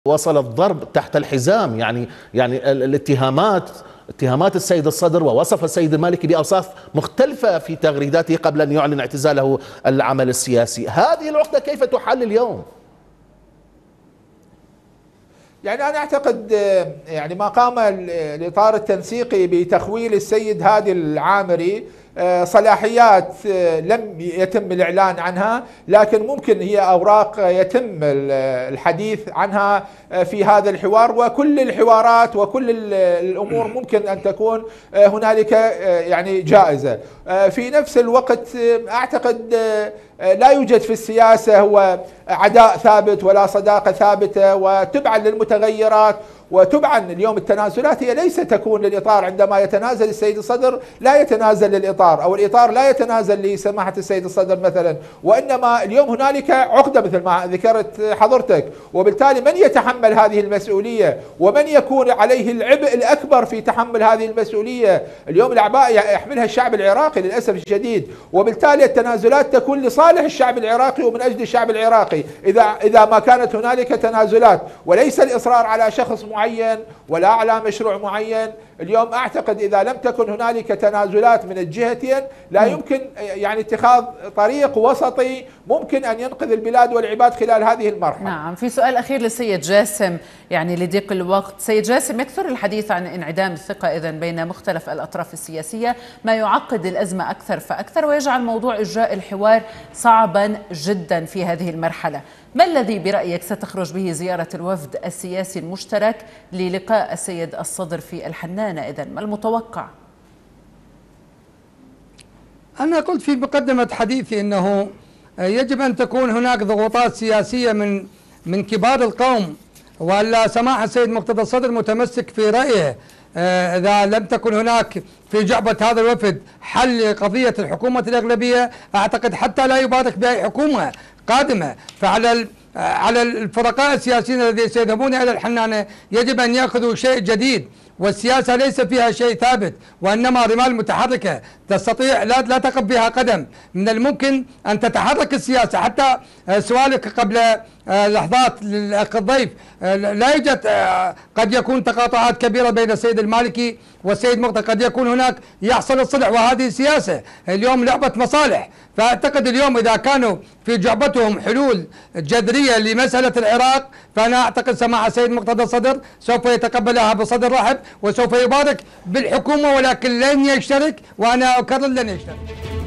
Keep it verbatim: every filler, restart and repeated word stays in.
وصل الضرب تحت الحزام. يعني يعني الاتهامات اتهامات السيد الصدر، ووصف السيد المالكي بأوصاف مختلفة في تغريداته قبل أن يعلن اعتزاله العمل السياسي. هذه العقدة كيف تحل اليوم؟ يعني أنا أعتقد يعني ما قام الإطار التنسيقي بتخويل السيد هادي العامري صلاحيات لم يتم الإعلان عنها، لكن ممكن هي أوراق يتم الحديث عنها في هذا الحوار، وكل الحوارات وكل الأمور ممكن أن تكون هنالك يعني جائزة. في نفس الوقت أعتقد لا يوجد في السياسة هو عداء ثابت ولا صداقة ثابتة، وتبعا للمتغيرات وتبعا اليوم التنازلات هي ليس تكون للإطار. عندما يتنازل السيد الصدر لا يتنازل للإطار، أو الإطار لا يتنازل لسماحة السيد الصدر مثلا، وإنما اليوم هنالك عقدة مثل ما ذكرت حضرتك، وبالتالي من يتحمل هذه المسؤولية ومن يكون عليه العبء الأكبر في تحمل هذه المسؤولية؟ اليوم الأعباء يحملها الشعب العراقي للأسف الشديد، وبالتالي التنازلات تكون لصالح الشعب العراقي ومن أجل الشعب العراقي إذا إذا ما كانت هنالك تنازلات، وليس الإصرار على شخص معين ولا على مشروع معين. اليوم أعتقد إذا لم تكن هنالك تنازلات من الجهتين لا يمكن يعني اتخاذ طريق وسطي ممكن أن ينقذ البلاد والعباد خلال هذه المرحلة. نعم. في سؤال أخير للسيد جاسم، يعني لضيق الوقت. سيد جاسم، يكثر الحديث عن انعدام الثقة إذن بين مختلف الأطراف السياسية، ما يعقد الأزمة أكثر فأكثر ويجعل موضوع إجراء الحوار صعبا جدا في هذه المرحلة. ما الذي برأيك ستخرج به زيارة الوفد السياسي المشترك للقاء السيد الصدر في الحنانة إذن؟ ما المتوقع؟ أنا قلت في مقدمة حديثي أنه يجب أن تكون هناك ضغوطات سياسية من من كبار القوم، ولا سماحة السيد مقتدى الصدر متمسك في رأيه. إذا لم تكن هناك في جعبة هذا الوفد حل قضية الحكومة الأغلبية، أعتقد حتى لا يبارك بأي حكومة قادمة. فعلى على الفرقاء السياسيين الذين سيذهبون إلى الحنانة يجب أن يأخذوا شيء جديد، والسياسة ليس فيها شيء ثابت وإنما رمال متحركة تستطيع لا لا تقف بها قدم. من الممكن أن تتحرك السياسة. حتى سؤالك قبل لحظات للأخ الضيف، لا يوجد، قد يكون تقاطعات كبيرة بين السيد المالكي والسيد مقتدى، قد يكون هناك يحصل الصلح، وهذه سياسة. اليوم لعبة مصالح. فأعتقد اليوم إذا كانوا في جعبتهم حلول جذرية لمسألة العراق، فأنا أعتقد سماحة السيد مقتدى الصدر سوف يتقبلها بصدر رحب وسوف يبارك بالحكومة، ولكن لن يشترك، وأنا أكرر لن يشترك.